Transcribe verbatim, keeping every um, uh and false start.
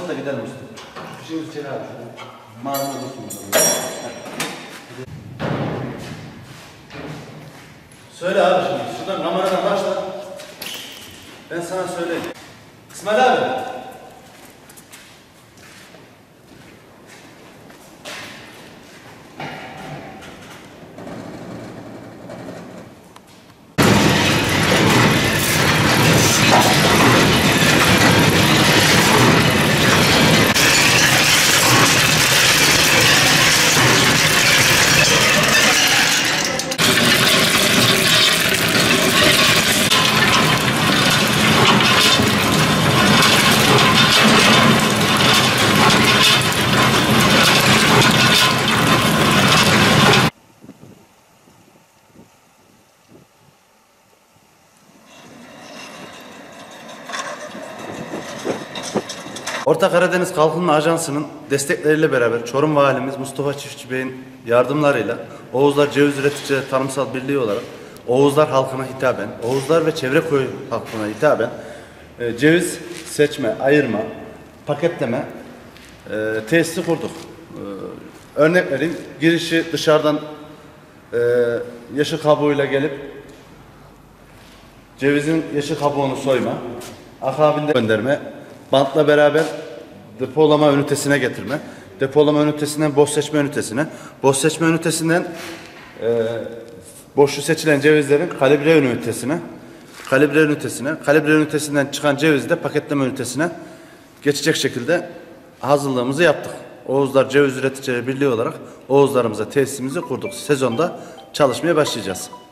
da gidelim usta. İşimiz içeri abi. Malum olursun. Söyle abi şimdi. Şuradan kameradan başla. Ben sana söyleyeyim. İsmail abi. Orta Karadeniz Kalkınma Ajansı'nın destekleriyle beraber Çorum Valimiz Mustafa Çiftçi Bey'in yardımlarıyla Oğuzlar Ceviz Üreticileri Tarımsal Birliği olarak Oğuzlar halkına hitaben, Oğuzlar ve çevre köy halkına hitaben e, ceviz seçme, ayırma, paketleme e, tesisi kurduk. E, örnek vereyim, girişi dışarıdan e, yeşil kabuğuyla gelip cevizin yeşil kabuğunu soyma, akabinde gönderme, bantla beraber depolama ünitesine getirme, depolama ünitesinden boş seçme ünitesine, boş seçme ünitesinden e, boşu seçilen cevizlerin kalibre ünitesine, kalibre ünitesine, kalibre ünitesinden çıkan cevizi de paketleme ünitesine geçecek şekilde hazırlığımızı yaptık. Oğuzlar Ceviz Üreticileri Birliği olarak Oğuzlarımıza tesisimizi kurduk. Sezonda çalışmaya başlayacağız.